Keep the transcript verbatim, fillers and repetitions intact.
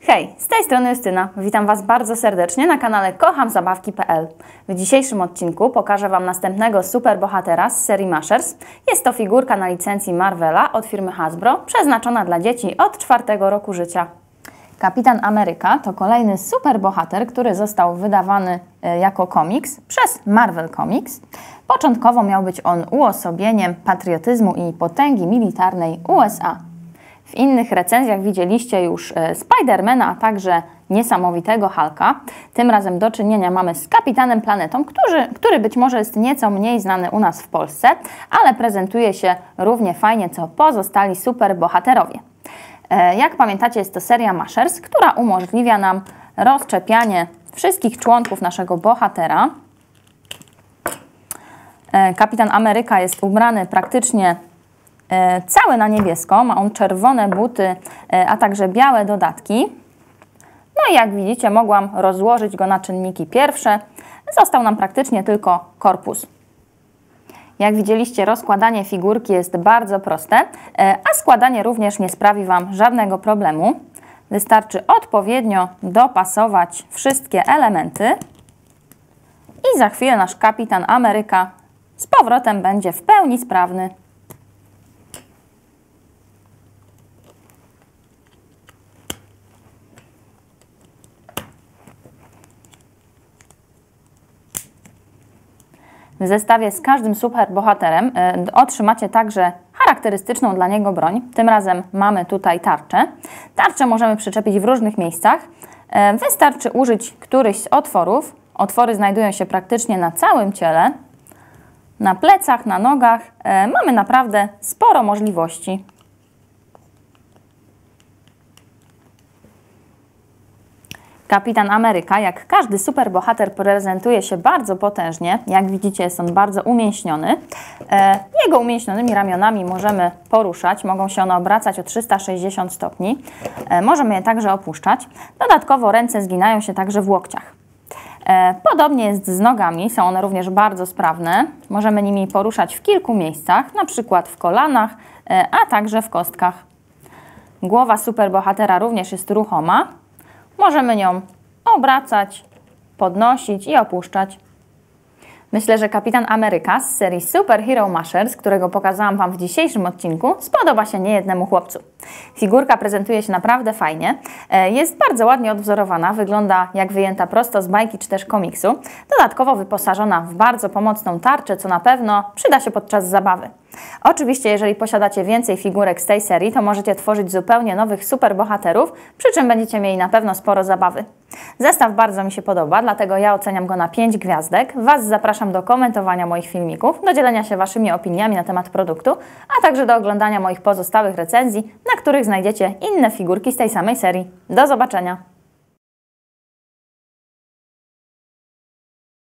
Hej, z tej strony Justyna. Witam Was bardzo serdecznie na kanale kocham zabawki kropka p l. W dzisiejszym odcinku pokażę Wam następnego superbohatera z serii Mashers. Jest to figurka na licencji Marvela od firmy Hasbro, przeznaczona dla dzieci od czwartego roku życia. Kapitan Ameryka to kolejny superbohater, który został wydawany jako komiks przez Marvel Comics. Początkowo miał być on uosobieniem patriotyzmu i potęgi militarnej U S A. W innych recenzjach widzieliście już Spidermana, a także niesamowitego Hulka. Tym razem do czynienia mamy z Kapitanem Planetą, który, który być może jest nieco mniej znany u nas w Polsce, ale prezentuje się równie fajnie co pozostali superbohaterowie. Jak pamiętacie, jest to seria Mashers, która umożliwia nam rozczepianie wszystkich członków naszego bohatera. Kapitan Ameryka jest ubrany praktycznie cały na niebiesko, ma on czerwone buty, a także białe dodatki. No i jak widzicie, mogłam rozłożyć go na czynniki pierwsze. Został nam praktycznie tylko korpus. Jak widzieliście, rozkładanie figurki jest bardzo proste, a składanie również nie sprawi Wam żadnego problemu. Wystarczy odpowiednio dopasować wszystkie elementy i za chwilę nasz Kapitan Ameryka z powrotem będzie w pełni sprawny. W zestawie z każdym superbohaterem y, otrzymacie także charakterystyczną dla niego broń. Tym razem mamy tutaj tarczę. Tarczę możemy przyczepić w różnych miejscach. Y, wystarczy użyć któryś z otworów. Otwory znajdują się praktycznie na całym ciele. Na plecach, na nogach. Y, mamy naprawdę sporo możliwości. Kapitan Ameryka, jak każdy superbohater, prezentuje się bardzo potężnie. Jak widzicie, jest on bardzo umięśniony. Jego umięśnionymi ramionami możemy poruszać. Mogą się one obracać o trzysta sześćdziesiąt stopni. Możemy je także opuszczać. Dodatkowo ręce zginają się także w łokciach. Podobnie jest z nogami. Są one również bardzo sprawne. Możemy nimi poruszać w kilku miejscach, na przykład w kolanach, a także w kostkach. Głowa superbohatera również jest ruchoma. Możemy nią obracać, podnosić i opuszczać. Myślę, że Kapitan Ameryka z serii Super Hero Mashers, którego pokazałam Wam w dzisiejszym odcinku, spodoba się niejednemu chłopcu. Figurka prezentuje się naprawdę fajnie, jest bardzo ładnie odwzorowana, wygląda jak wyjęta prosto z bajki czy też komiksu. Dodatkowo wyposażona w bardzo pomocną tarczę, co na pewno przyda się podczas zabawy. Oczywiście, jeżeli posiadacie więcej figurek z tej serii, to możecie tworzyć zupełnie nowych superbohaterów, przy czym będziecie mieli na pewno sporo zabawy. Zestaw bardzo mi się podoba, dlatego ja oceniam go na pięć gwiazdek. Was zapraszam do komentowania moich filmików, do dzielenia się Waszymi opiniami na temat produktu, a także do oglądania moich pozostałych recenzji, na których znajdziecie inne figurki z tej samej serii. Do zobaczenia!